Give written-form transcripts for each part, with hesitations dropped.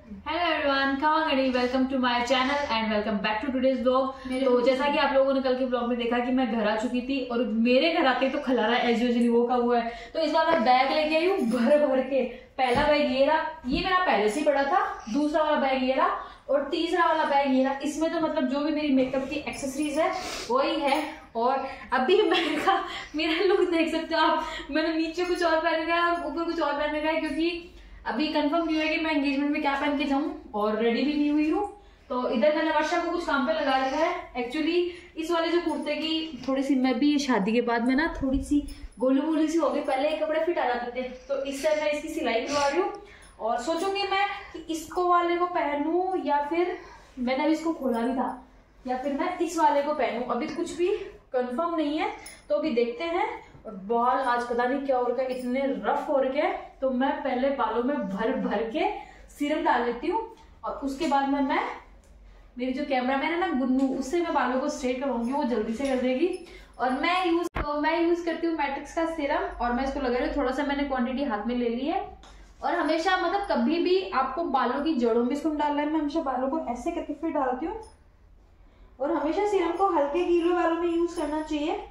Hello everyone, कहाँ गई? Welcome to my channel and welcome back to today's vlog. तो जैसा कि आप लोगों ने कल के व्लॉग में देखा कि मैं घर आ चुकी थी और मेरे घर आते तो खलारा एज यूजुअली वो का हुआ है। तो इस बार मैं बैग लेके आई हूँ भर भर के। पहला बैग ये रहा, ये मेरा पहले से ही पड़ा था। दूसरा वाला बैग ये रहा और तीसरा वाला बैग ये रहा। इसमें तो मतलब जो भी मेरी मेकअप की एक्सेसरीज है वही है। और अभी मेरा लुक देख सकते हो आप। मैंने नीचे कुछ और पहने का है, ऊपर कुछ और पहने का है, क्योंकि अभी कंफर्म नहीं हुआ कि मैं एंगेजमेंट में क्या पहन के जाऊं और रेडी भी नहीं हुई हूँ। तो इधर मैंने वर्षा को कुछ काम पे लगा रखा है। एक्चुअली इस वाले जो कुर्ते की थोड़ी सी, मैं भी शादी के बाद में ना थोड़ी सी गोलू गोली सी हो गई। पहले ये कपड़े फिट आ जाते थे, तो इस टाइम मैं इसकी सिलाई करवा रही हूँ और सोचूंगी मैं कि इसको वाले को पहनूं या फिर, मैंने अभी इसको खोला भी था, या फिर मैं इस वाले को पहनूं। अभी कुछ भी कंफर्म नहीं है, तो अभी देखते हैं। और बाल आज पता नहीं क्या हो रखा है, इतने रफ हो रखे हैं। तो मैं पहले बालों में भर भर के सीरम डाल लेती हूँ और उसके बाद में मैं मेरी जो कैमरामैन है ना गुन्नू, उससे मैं बालों को स्ट्रेट करवाऊंगी, वो जल्दी से कर देगी। और मैं यूज करती हूँ मैट्रिक्स का सीरम और मैं इसको लगा रही हूँ। थोड़ा सा मैंने क्वांटिटी हाथ में ले ली है। और हमेशा मतलब कभी भी आपको बालों की जड़ों में इसको डालना है। मैं हमेशा बालों को ऐसे करके फिर डालती हूँ और हमेशा सीरम को हल्के गीले बालों में यूज करना चाहिए।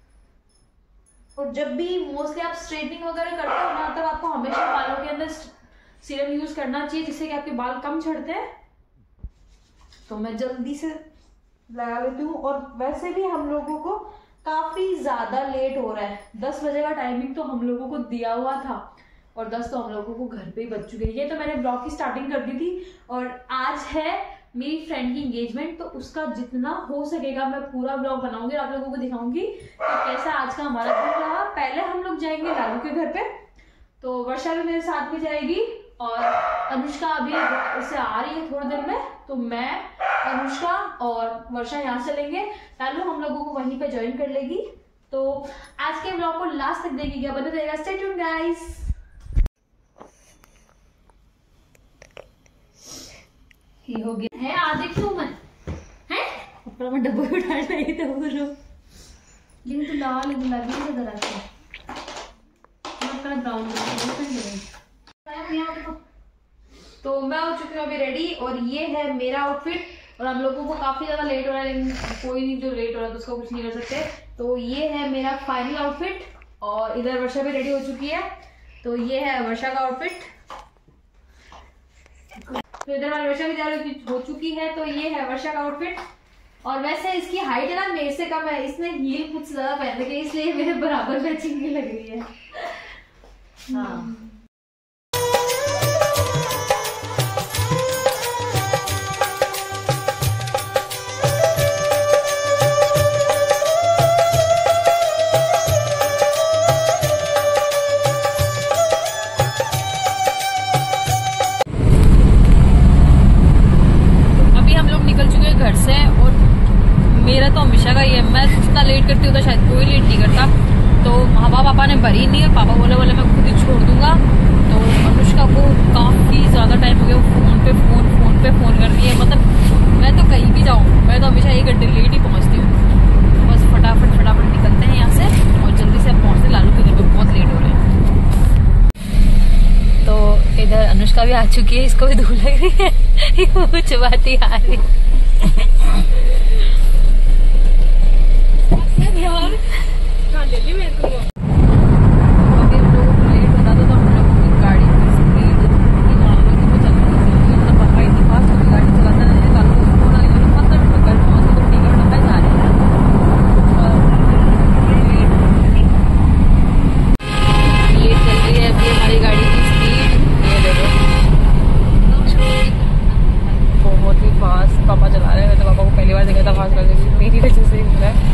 और जब भी मोस्टली आप स्ट्रेटनिंग वगैरह करते हो ना, तब आपको हमेशा बालों के अंदर सीरम यूज करना चाहिए, जिससे कि आपके बाल कम झड़ते हैं। तो मैं जल्दी से लगा लेती हूँ। और वैसे भी हम लोगों को काफी ज्यादा लेट हो रहा है। 10 बजे का टाइमिंग तो हम लोगों को दिया हुआ था और 10 तो हम लोगों को घर पे ही बज चुके हैं। ये तो मैंने ब्लॉग की स्टार्टिंग कर दी थी। और आज है मेरी फ्रेंड की एंगेजमेंट, तो उसका जितना हो सकेगा मैं पूरा ब्लॉग बनाऊंगी और आप लोगों को दिखाऊंगी कि कैसा आज का हमारा दिन रहा। पहले हम लोग जाएंगे लालू के घर पे, तो वर्षा भी मेरे साथ में जाएगी और अनुष्का अभी उससे आ रही है थोड़ी देर में। तो मैं, अनुष्का और वर्षा यहाँ चलेंगे। लालू हम लोगों को वहीं पे ज्वाइन कर लेगी। तो आज के ब्लॉग को लास्ट तक देखिएगा, बने रहेगा। Stay tuned guys. ये हो गया है आधे क्यों मैं है अपना मैं डब्बा उठा रही तो बोलो जिन तो लाल गुलाबी से जरा सा मैं ब्राउन तो मैं हो चुकी हूँ अभी रेडी। और ये है मेरा आउटफिट। और हम लोगों को काफी ज्यादा लेट हो रहा है, लेकिन कोई नहीं, जो लेट हो रहा है तो उसको कुछ नहीं कर सकते। तो ये है मेरा फाइनल आउटफिट। और इधर वर्षा भी रेडी हो चुकी है, तो ये है वर्षा का आउटफिट। तो इधर हमारी वर्षा भी तैयार हो चुकी है। तो ये है वर्षा का आउटफिट। और वैसे इसकी हाइट है ना मेरे से कम है, इसने हील कुछ ज्यादा पहन रखी है, इसलिए मेरे बराबर मैचिंग लग रही है। हाँ घर से। और मेरा तो हमेशा का ही है, मैं जितना लेट करती हूँ तो शायद कोई लेट नहीं करता। तो माँ पापा ने भरी नहीं है, पापा बोले मैं खुद ही छोड़ दूंगा। तो अनुष्का को काफी ज्यादा टाइम हो गया, फोन पे फोन कर रही है। मतलब मैं तो कहीं भी जाऊँ, मैं तो हमेशा 1 घंटे लेट ही पहुंचती हूँ। तो बस फटाफट निकलते हैं यहाँ से और जल्दी से पहुंचते लालू के घर पे, बहुत लेट हो रहे हैं। तो इधर अनुष्का भी आ चुकी है, इसको भी धूल लग रही है कुछ बात ही आ रही यार मेरे को। अभी हम लोगों को लेट होता तो हम लोगों की गाड़ी की स्पीड पापा इतनी फास्ट होगी गाड़ी चलाता है। 15 मिनट में घर पहुंचे तो ठीक है, वरना मैं जा रही हूँ। ये चल रही है अभी हमारी गाड़ी की स्पीड, ये देखो बहुत ही फास्ट पापा चला रहे हैं। तो पापा को पहली बार देखा था फास्ट कर रही, मेरी वजह से ही हो रहा है।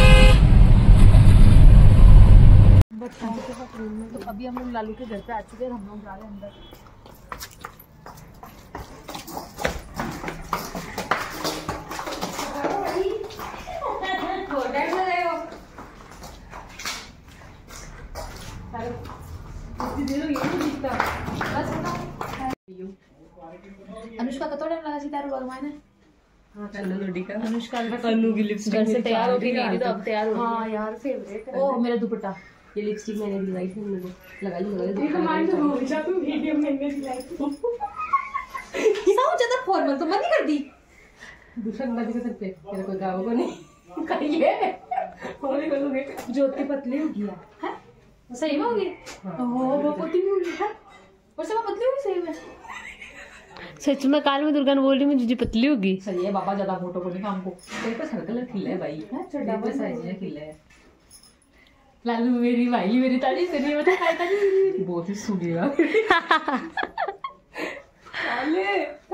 तो अभी हम लोग लालू के घर पे आ चुके हैं, हम लोग जा रहे हैं अंदर। अनुष्का का तो टाइम लगा सीता भगवान है। अनुष्का की लिपस्टिक से तैयार हो गई, नहीं तो अब तैयार हो। हाँ यार फेवरेट है। ओ मेरा दुपट्टा, ये लिपस्टिक मैंने दिलाई थी, लगा ली। फॉर्मल तो मत कर दी दूसरा नंबर दिखा सकते तेरे कोई गाँव को नहीं कहिए ज्योति पतली हो गया है सही में होगी वो पतली भी होगी है और सब पतली होगी सही में सच में काल में दुर्गा ने बोल रही मैं जीजी पतली होगी सही है बाबा ज्यादा फोटो को नहीं हमको तेरे पे सर्कल खिला है भाई छोटा पे साइज में खिला है लालू मेरी भाई मेरी तारीफ कर रही है बता काय तारीफ बहुत ही सुनिया चाले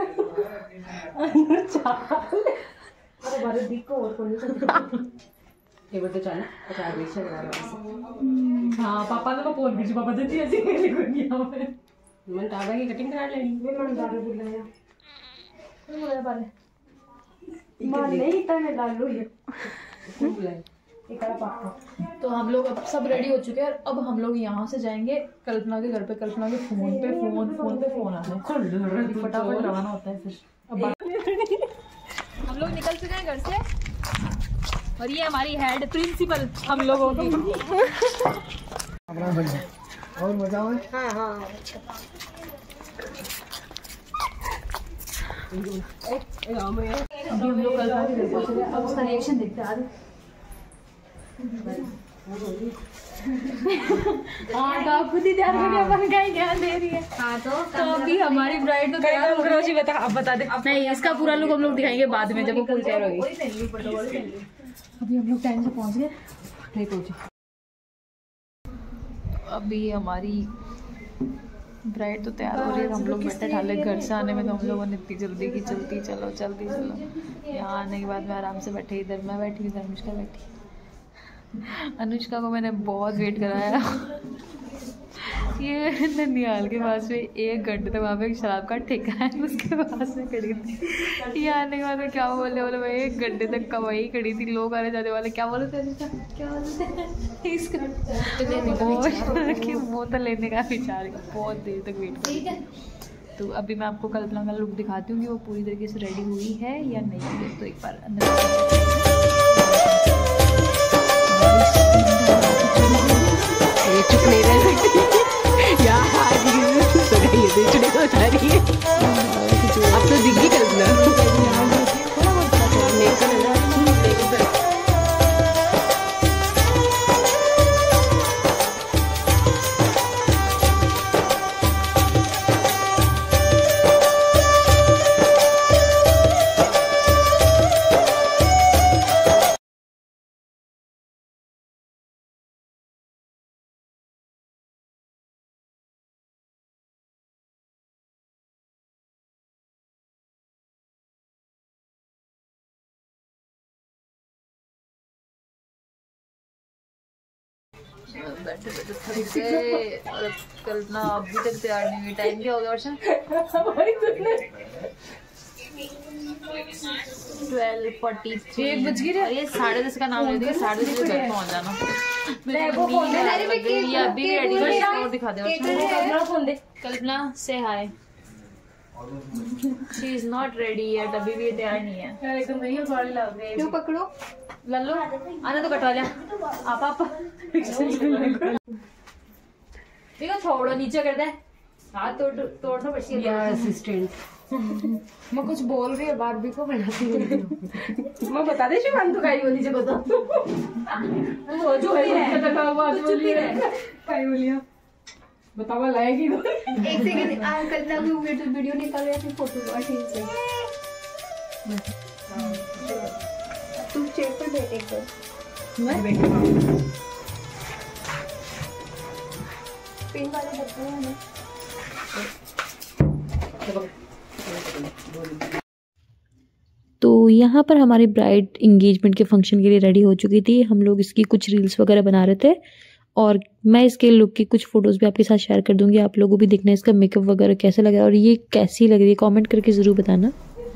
अरे बारे दिखो और कोई नहीं ये बता चल पता है बेशक लगा हां पापा ने फोन किया पापा देती ऐसी मेरी दुनिया में मन टाबा की कटिंग करा लेनी वे मन दारू बुलाया बोले बाले मान नहीं तने डालो ये बुलाए इकड़ा पापा तो हम लोग अब सब रेडी हो चुके हैं और अब हम लोग यहाँ से जाएंगे कल्पना के घर पे कल्पना के फोन पे फोन आ रहा है फटाफट रवाना होता है फिर अब हम लोग निकल चुके हैं घर से और ये हमारी हेड प्रिंसिपल हम लोगों की और मजा हो हाँ हाँ अभी हम लोग कल्पना के घर पहुंच गए अब उसका रिएक्शन देखते हैं आज हाँ तो आप खुद ही ध्यान रखिए अपन का ही ध्यान दे रही है हाँ तो अभी हमारी ब्राइड तो तैयार हो गई बता अब बता दे नहीं इसका पूरा लुक हम लोग दिखाएंगे बाद में जब वो फुल तैयार होगी अभी हम लोग टाइम से पहुंच गए नहीं पहुंचे अभी हमारी ब्राइड तो तैयार हो रही है हम लोग बैठे ठाले घर से आने में तो हम लोगों ने इतनी जल्दी की जल्दी चलो यहाँ आने के बाद में आराम से बैठे इधर मैं बैठी इधर अनुष्का बैठी अनुष्का को मैंने बहुत वेट कराया ये ननिहाल के पास में 1 घंटे तक वहाँ पे एक शराब का ठेका है उसके पास में खड़ी थी ये आने के बाद में क्या बोले मैं 1 घंटे तक का वही खड़ी थी लोग आने जाने वाले क्या बोले थे क्या बोले थे इसका बोतल लेने का विचार बहुत देर तक वेट कर तो अभी मैं आपको कल्पना का लुक दिखाती हूँ कि वो पूरी तरीके से रेडी हुई है या नहीं है तो एक बार अंदर ये चुप नहीं रह सकती यार ये चुने तो जा रही है अब तो दिख गई कल्पना बैठे बैठे थक गए और कल्पना अभी तक तैयार नहीं हुई टाइम क्या हो गया वर्षा 12:43 1 बज गई ये 10:30 का नाम ले दिया 10:30 घर पहुंच जाना अभी रेडी और दिखा दे कल्पना से hi she is not ready yet अभी भी तैयार नहीं है यार एकदम नहीं सॉरी लग रही है क्यों पकड़ो लल्लो आना तो कटवा लिया आप देखो छोड़ो नीचे कर दे हाथ तोड़ना पड़ेगा असिस्टेंट मैं कुछ बोल रही है बात भी को बनाती हूँ मैं बता दे शिवान तो काई बोली जब बता वो जो है तक बात बोली है काई बोलिया बतावा लाएगी तो एक सेकंड कल्पना की वीडियो निकालो या फिर फोटो लो ठीक से तुम चेक पर बैठ एक बार पिन वाले बटन है ना तो यहाँ पर हमारी ब्राइड इंगेजमेंट के फंक्शन के लिए रेडी हो चुकी थी हम लोग इसकी कुछ रील्स वगैरह बना रहे थे और मैं इसके लुक की कुछ फोटोज़ भी आपके साथ शेयर कर दूंगी आप लोगों को भी देखना इसका मेकअप वगैरह कैसा लगा और ये कैसी लग रही है कमेंट करके ज़रूर बताना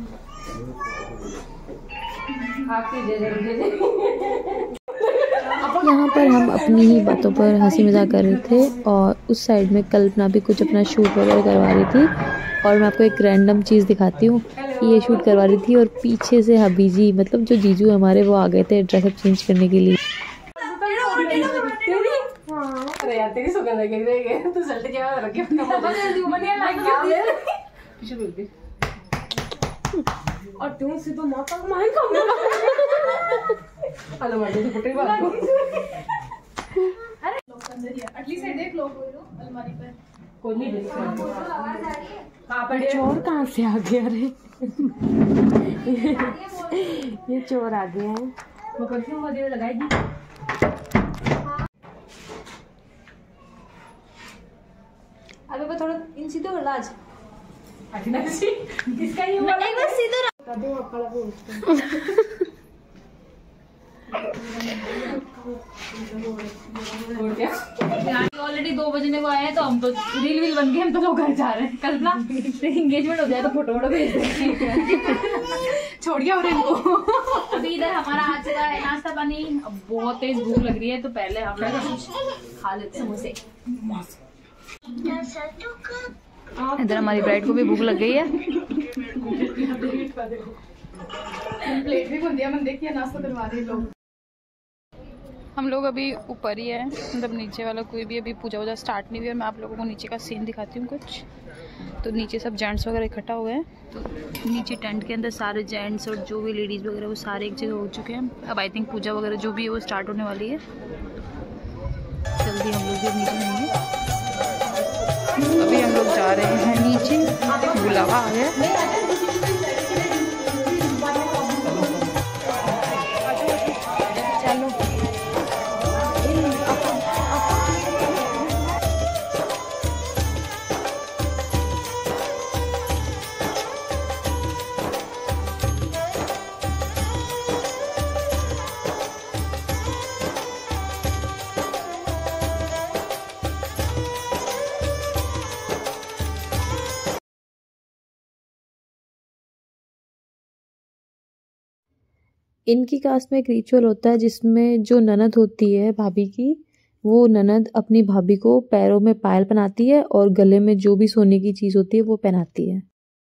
यहाँ पर हम अपनी ही बातों पर हंसी मजाक कर रहे थे और उस साइड में कल्पना भी कुछ अपना शूट वगैरह करवा रही थी और मैं आपको एक रैंडम चीज़ दिखाती हूँ ये शूट करवा रही थी और पीछे से हबी जी मतलब जो जीजू हमारे वो आ गए थे ड्रेसअप चेंज करने के लिए अरे यार तेरी सुगंध लगे तू सल्ट क्या रखे पीछे बोल दे और तुम से तो माता को मार कम हेलो मार दे फुटे वाला अरे अंदर ही अगली साइड देख लो अलमारी पे कोई नहीं देख आवाज आ रही है। कहां पर चोर कहाँ से आ गया रे? ये चोर आ गया है। वो परफ्यूम वगैरह लगाएगी। अबे वो थोड़ा इन सीधे हो लाज किसका ये वाला एक बार सीधे ऑलरेडी 2 बजने को आए हैं तो हम तो रील बन गए, हम तो लोग घर जा रहे हैं। कल्पना एंगेजमेंट हो जाए तो फोटो भेज देंगे। छोड़िए और इनको अभी इधर हमारा आ चुका है नाश्ता पानी। अब बहुत तेज भूख लग रही है तो पहले हम लोग खा लेते हैं समोसे। इधर हमारी ब्राइड को भी भूख लग गई है। प्लेट भी बन दिया, मन देखिए नाश्ता करवा रहे लोग। हम लोग अभी ऊपर ही है, मतलब नीचे वाला कोई भी अभी पूजा वूजा स्टार्ट नहीं हुई है। मैं आप लोगों को नीचे का सीन दिखाती हूँ कुछ। तो नीचे सब जेंट्स वगैरह इकट्ठा हुए हैं। तो नीचे टेंट के अंदर सारे जेंट्स और जो भी लेडीज़ वगैरह वो सारे एक जगह हो चुके हैं। अब आई थिंक पूजा वगैरह जो भी है वो स्टार्ट होने वाली है। जल्दी हम लोग भी अब नीचे जाएंगे। अभी हम लोग जा रहे हैं नीचे, बुलावा आ गया। इनकी कास्ट में एक रिचुअल होता है जिसमें जो ननद होती है भाभी की, वो ननद अपनी भाभी को पैरों में पायल पहनाती है और गले में जो भी सोने की चीज़ होती है वो पहनाती है।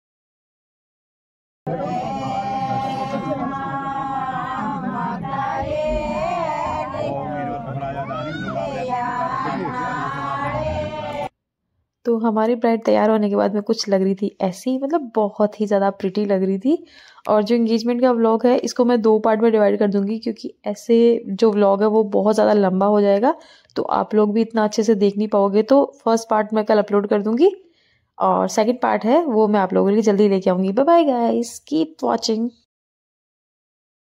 तो हमारी ब्राइड तैयार होने के बाद में कुछ लग रही थी ऐसी, मतलब बहुत ही ज़्यादा प्रिटी लग रही थी। और जो एंगेजमेंट का व्लॉग है इसको मैं 2 पार्ट में डिवाइड कर दूंगी, क्योंकि ऐसे जो व्लॉग है वो बहुत ज़्यादा लंबा हो जाएगा, तो आप लोग भी इतना अच्छे से देख नहीं पाओगे। तो फर्स्ट पार्ट मैं कल अपलोड कर दूंगी और सेकंड पार्ट है वो मैं आप लोगों के लिए जल्दी लेके आऊँगी। Bye bye guys, keep watching.